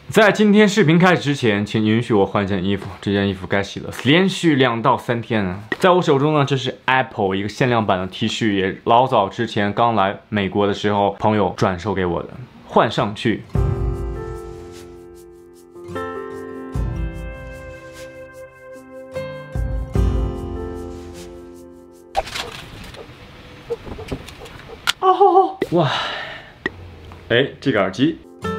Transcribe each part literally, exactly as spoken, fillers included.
在今天视频开始之前，请允许我换件衣服。这件衣服该洗了，连续两到三天啊。在我手中呢，这是 Apple 一个限量版的 T 恤，也老早之前刚来美国的时候，朋友转售给我的，换上去。哦，哇，哎，这个耳机。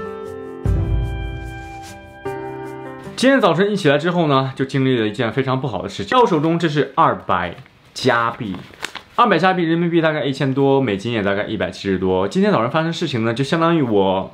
今天早晨一起来之后呢，就经历了一件非常不好的事情。在我手中，这是二百加币，二百加币人民币大概一千多，美金也大概一百七十多。今天早上发生事情呢，就相当于我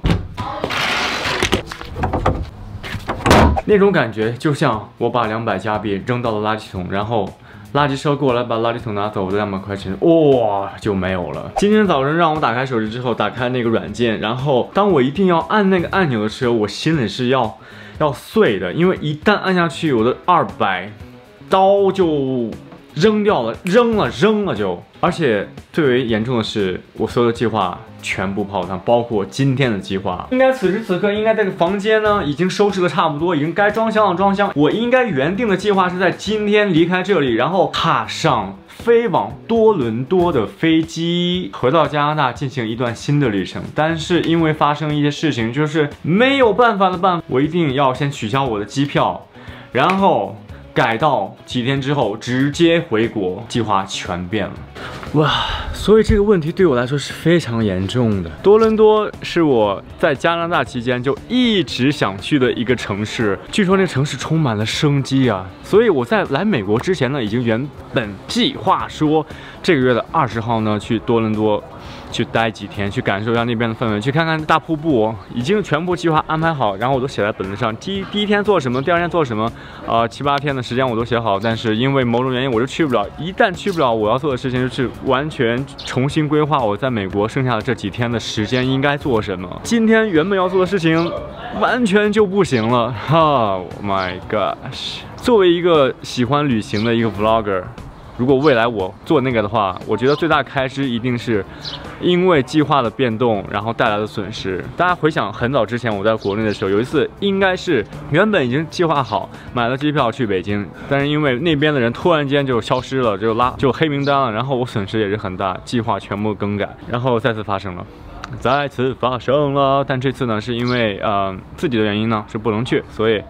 那种感觉，就像我把两百加币扔到了垃圾桶，然后垃圾车过来把垃圾桶拿走的两百块钱，哇，就没有了。今天早上让我打开手机之后，打开那个软件，然后当我一定要按那个按钮的时候，我心里是要。 要碎的，因为一旦按下去，我的二百刀就扔掉了，扔了，扔了就。而且最为严重的是，我所有的计划全部泡汤，包括今天的计划。应该此时此刻，应该这个房间呢已经收拾的差不多，已经该装箱了装箱。我应该原定的计划是在今天离开这里，然后踏上。 飞往多伦多的飞机，回到加拿大进行一段新的旅程。但是因为发生一些事情，就是没有办法的办法，我一定要先取消我的机票，然后改到几天之后直接回国，计划全变了。哇，所以这个问题对我来说是非常严重的。多伦多是我在加拿大期间就一直想去的一个城市，据说那个城市充满了生机啊。所以我在来美国之前呢，已经原本计划说这个月的二十号呢去多伦多。 去待几天，去感受一下那边的氛围，去看看大瀑布，已经全部计划安排好，然后我都写在本子上。第一第一天做什么，第二天做什么，呃，七八天的时间我都写好。但是因为某种原因，我就去不了。一旦去不了，我要做的事情就是完全重新规划我在美国剩下的这几天的时间应该做什么。今天原本要做的事情，完全就不行了。哈 ，Oh my gosh！ 作为一个喜欢旅行的一个 vlogger。 如果未来我做那个的话，我觉得最大开支一定是因为计划的变动，然后带来的损失。大家回想很早之前我在国内的时候，有一次应该是原本已经计划好买了机票去北京，但是因为那边的人突然间就消失了，就拉就黑名单了，然后我损失也是很大，计划全部更改，然后再次发生了。 再次发生了，但这次呢，是因为呃自己的原因呢是不能去，所以。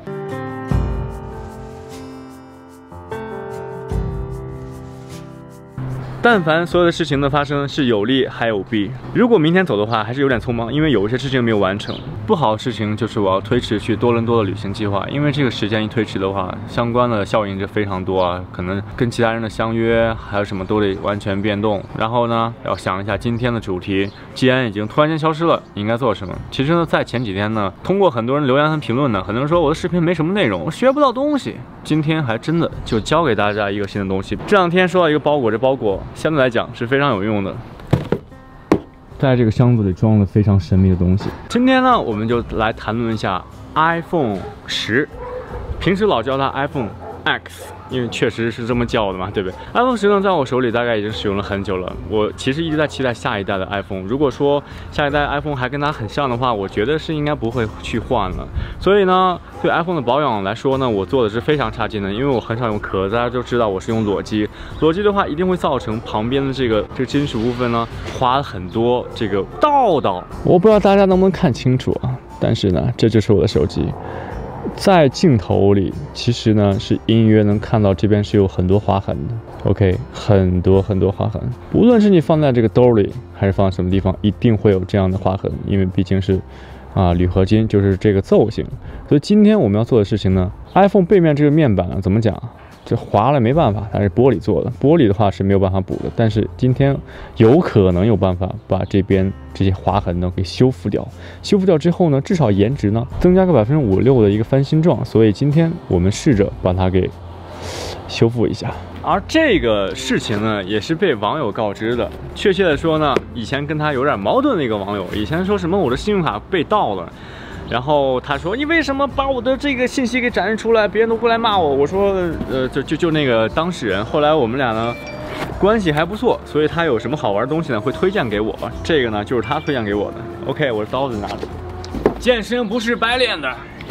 但凡所有的事情的发生是有利还有弊。如果明天走的话，还是有点匆忙，因为有一些事情没有完成。不好的事情就是我要推迟去多伦多的旅行计划，因为这个时间一推迟的话，相关的效应就非常多啊，可能跟其他人的相约还有什么都得完全变动。然后呢，要想一下今天的主题，既然已经突然间消失了，你应该做什么？其实呢，在前几天呢，通过很多人留言和评论呢，很多人说我的视频没什么内容，我学不到东西。今天还真的就教给大家一个新的东西。这两天收到一个包裹，这包裹。 相对来讲是非常有用的，在这个箱子里装了非常神秘的东西。今天呢，我们就来谈论一下 iPhone 十，平时老叫它 iPhone X， 因为确实是这么叫的嘛，对不对 ？iPhone 十呢，在我手里大概已经使用了很久了。我其实一直在期待下一代的 iPhone。如果说下一代 iPhone 还跟它很像的话，我觉得是应该不会去换了。所以呢，对 iPhone 的保养来说呢，我做的是非常差劲的，因为我很少用壳，大家都知道我是用裸机。裸机的话，一定会造成旁边的这个这个金属部分呢，划了很多这个道道。我不知道大家能不能看清楚啊，但是呢，这就是我的手机。 在镜头里，其实呢是隐约能看到这边是有很多划痕的。OK， 很多很多划痕。无论是你放在这个兜里，还是放在什么地方，一定会有这样的划痕，因为毕竟是啊铝合金，就是这个奏性。所以今天我们要做的事情呢 ，iPhone 背面这个面板呢，怎么讲？ 这划了没办法，它是玻璃做的，玻璃的话是没有办法补的。但是今天有可能有办法把这边这些划痕呢给修复掉。修复掉之后呢，至少颜值呢增加个百分之五六的一个翻新状。所以今天我们试着把它给修复一下。而这个事情呢，也是被网友告知的。确切的说呢，以前跟他有点矛盾的一个网友，以前说什么我的信用卡被盗了。 然后他说：“你为什么把我的这个信息给展示出来？别人都过来骂我。”我说：“呃，就就就那个当事人。”后来我们俩呢，关系还不错，所以他有什么好玩的东西呢，会推荐给我。这个呢，就是他推荐给我的。OK， 我的刀子拿着。健身不是白练的，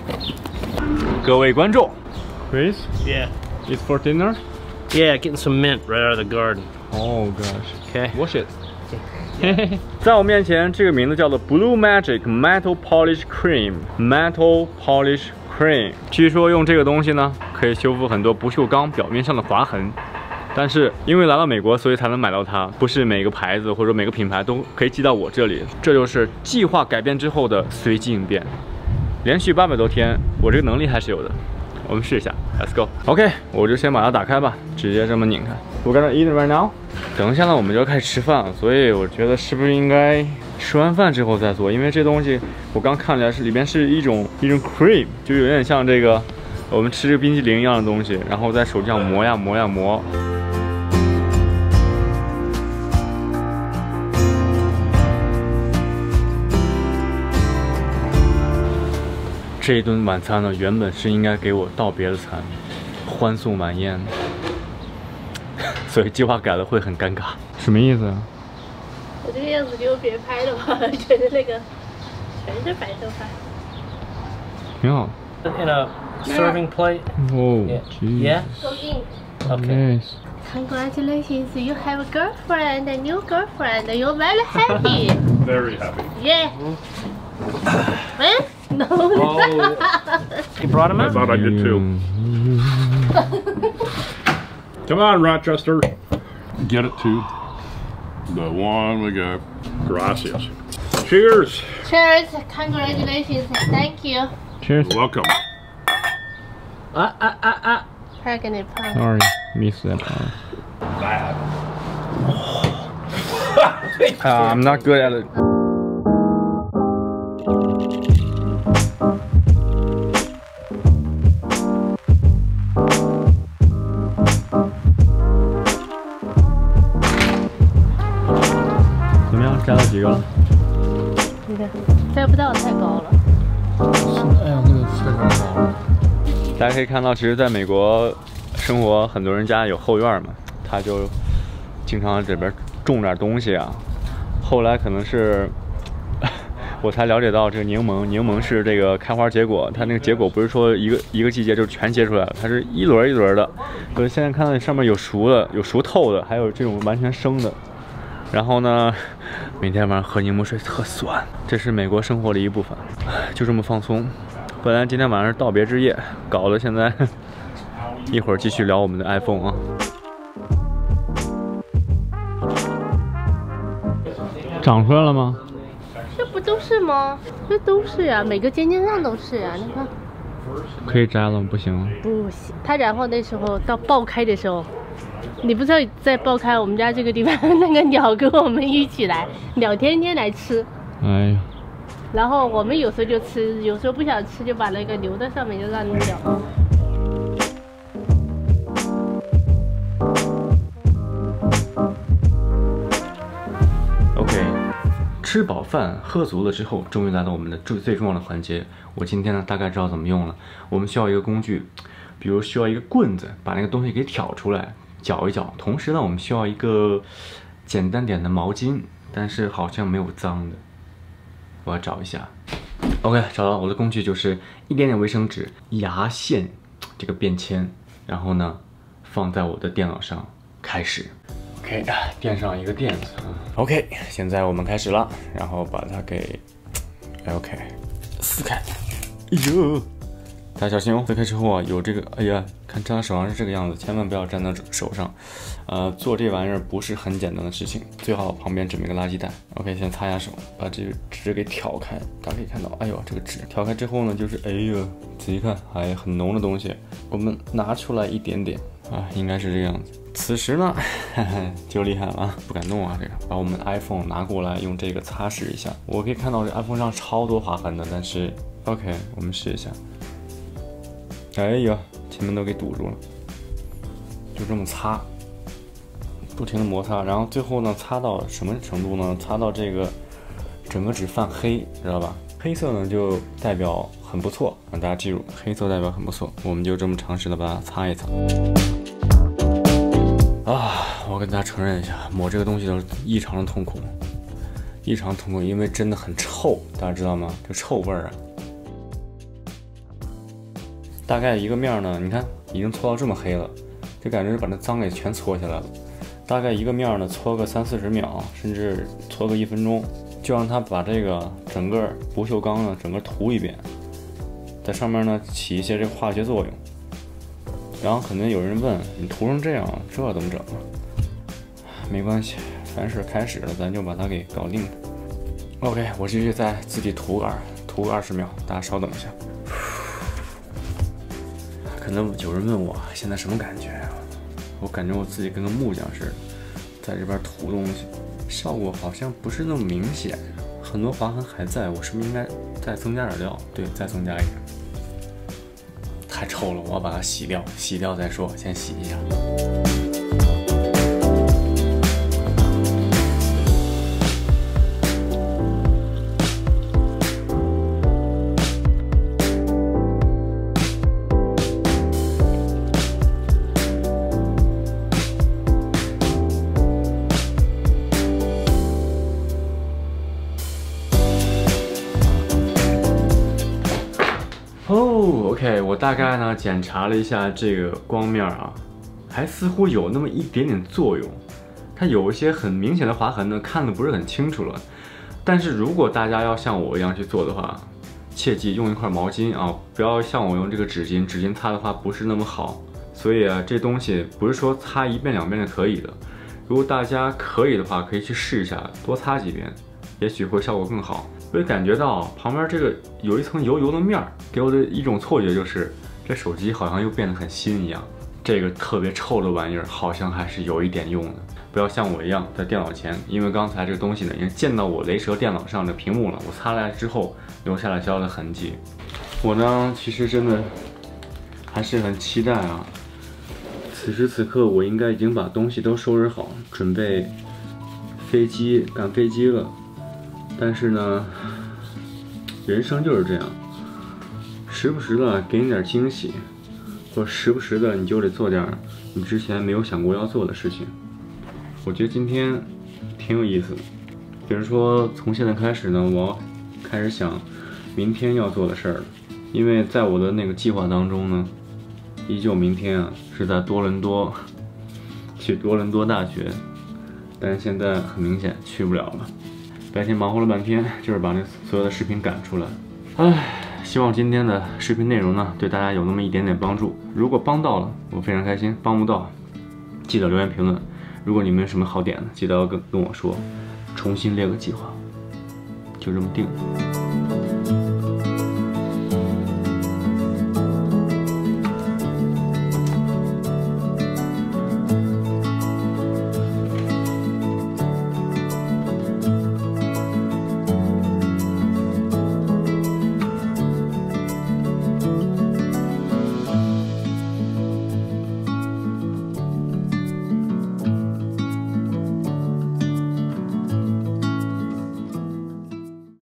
各位观众 ，Chris, Yeah. it's for dinner. Yeah, getting some mint right out of the garden. Oh gosh. Okay. Wash it. 在我面前，这个名字叫做 Blue Magic Metal Polish Cream。Metal Polish Cream。据说用这个东西呢，可以修复很多不锈钢表面上的划痕。但是因为来到美国，所以才能买到它，不是每个牌子或者每个品牌都可以寄到我这里。这就是计划改变之后的随机应变。连续八百多天，我这个能力还是有的。我们试一下 ，Let's go。OK， 我就先把它打开吧，直接这么拧开。We're gonna eat it right now。等一下呢，我们就要开始吃饭了，所以我觉得是不是应该吃完饭之后再做？因为这东西我刚看起来是里边是一种一种 cream， 就有点像这个我们吃这个冰淇淋一样的东西，然后在手机上磨呀磨呀磨。这一顿晚餐呢，原本是应该给我道别的餐，欢送晚宴，所以计划改了会很尴尬。什么意思啊？ 我这个样子给我别拍了吧，觉得那个全是白头发。 挺好。 In a serving plate. Oh, Yeah. geez. Yeah. Go in. Okay. Nice. Congratulations, you have a girlfriend, a new girlfriend. You're very happy. Very happy. Yeah. Huh? No. Oh, you brought him I out? thought I did too. Come on, Rochester. Get it to the one we got. Gracias. Cheers. Cheers. Congratulations. Thank you. Cheers. Welcome. Ah, ah, ah, ah. Pregnant punk. Sorry, missed that part. Bad. Uh, I'm not good at it. 怎么样？摘了几个了？ 你看，摘不到，太高了。 哎呀，那个太高了。大家可以看到，其实在美国生活，很多人家有后院嘛，他就经常这边种点东西啊。后来可能是我才了解到，这个柠檬，柠檬是这个开花结果，它那个结果不是说一个一个季节就全结出来了，它是一轮一轮的。所以现在看到上面有熟的，有熟透的，还有这种完全生的。然后呢，每天晚上喝柠檬水特酸，这是美国生活的一部分，就这么放松。本来今天晚上是道别之夜，搞得现在一会儿继续聊我们的 iPhone 啊。长出来了吗？ 这不都是吗？这都是呀，每个尖尖上都是呀。你看， 可以摘了吗？不行吗？ 不行。它然后那时候到爆开的时候，你不知道在爆开我们家这个地方，那个鸟跟我们一起来，鸟天天来吃。 哎呀。 然后我们有时候就吃，有时候不想吃就把那个留在上面，就让你鸟。 OK， 吃饱饭喝足了之后，终于来到我们的最最重要的环节。我今天呢大概知道怎么用了。我们需要一个工具，比如需要一个棍子，把那个东西给挑出来，搅一搅。同时呢，我们需要一个简单点的毛巾，但是好像没有脏的。我要找一下 ，OK， 找到我的工具就是一点点卫生纸、牙线这个便签，然后呢放在我的电脑上，开始 ，OK， 垫上一个垫子 ，OK， 现在我们开始了，然后把它给 OK 撕开，哎呦，大家小心哦！撕开之后啊，有这个，哎呀，看粘到手上是这个样子，千万不要粘到手上。呃，做这玩意儿不是很简单的事情，最好旁边准备个垃圾袋。OK， 先擦一下手，把这个纸给挑开。大家可以看到，哎呦，这个纸挑开之后呢，就是哎呦，仔细看，哎，很浓的东西。我们拿出来一点点啊，应该是这个样子。此时呢，嘿嘿，就厉害了啊，不敢弄啊，这个把我们 iPhone 拿过来，用这个擦拭一下。我可以看到这 iPhone 上超多划痕的，但是 OK， 我们试一下。哎呀，前面都给堵住了，就这么擦。不停的摩擦，然后最后呢，擦到什么程度呢？擦到这个整个纸泛黑，知道吧？黑色呢就代表很不错，让大家记住，黑色代表很不错。我们就这么尝试的把它擦一擦。啊，我跟大家承认一下，抹这个东西都是异常的痛苦，异常痛苦，因为真的很臭，大家知道吗？这臭味儿啊！ 大概一个面呢，你看已经搓到这么黑了，就感觉把那脏给全搓下来了。大概一个面呢，搓个三四十秒，甚至搓个一分钟，就让它把这个整个不锈钢呢整个涂一遍，在上面呢起一些这个化学作用。然后可能有人问你涂成这样，这怎么整啊？没关系，凡是开始了，咱就把它给搞定。OK， 我继续再自己涂个涂个二十秒，大家稍等一下。可能有人问我现在什么感觉啊？我感觉我自己跟个木匠似的，在这边涂东西，效果好像不是那么明显，很多划痕还在，我是不是应该再增加点料？对，再增加一点。太臭了，我要把它洗掉，洗掉再说，先洗一下。哦 ，OK， 我大概呢检查了一下这个光面啊，还似乎有那么一点点作用。它有一些很明显的划痕呢，看得不是很清楚了。但是如果大家要像我一样去做的话，切记用一块毛巾啊，不要像我用这个纸巾，纸巾擦的话不是那么好。所以啊，这东西不是说擦一遍两遍是可以的。如果大家可以的话，可以去试一下，多擦几遍，也许会效果更好。我也感觉到旁边这个有一层油油的面儿，给我的一种错觉就是这手机好像又变得很新一样。这个特别臭的玩意儿好像还是有一点用的，不要像我一样在电脑前，因为刚才这个东西呢已经溅到我雷蛇电脑上的屏幕了，我擦来之后留下了小小的痕迹。我呢其实真的还是很期待啊，此时此刻我应该已经把东西都收拾好，准备飞机赶飞机了。但是呢，人生就是这样，时不时的给你点惊喜，或者时不时的你就得做点你之前没有想过要做的事情。我觉得今天挺有意思的，比如说从现在开始呢，我要开始想明天要做的事儿了，因为在我的那个计划当中呢，依旧明天啊是在多伦多去多伦多大学，但是现在很明显去不了了。白天忙活了半天，就是把那所有的视频赶出来。唉，希望今天的视频内容呢，对大家有那么一点点帮助。如果帮到了，我非常开心；帮不到，记得留言评论。如果你们有什么好点的，记得要跟跟我说，重新列个计划，就这么定了。